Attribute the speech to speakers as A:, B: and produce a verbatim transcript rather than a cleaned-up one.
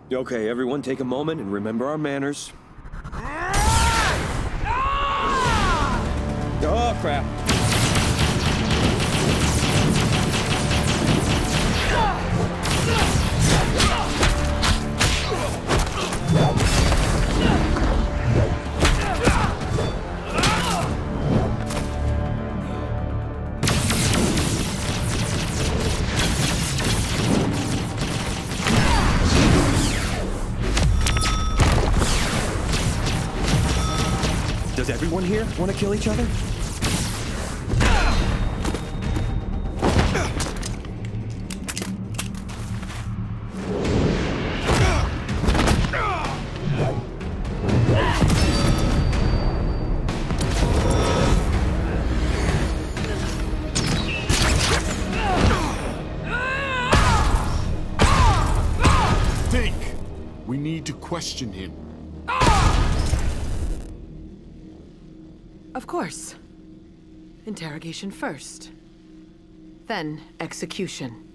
A: Okay, everyone take a moment and remember our manners. Oh, crap. Does everyone here want to kill each other?
B: Think! We need to question him.
C: Of course. Interrogation first. Then execution.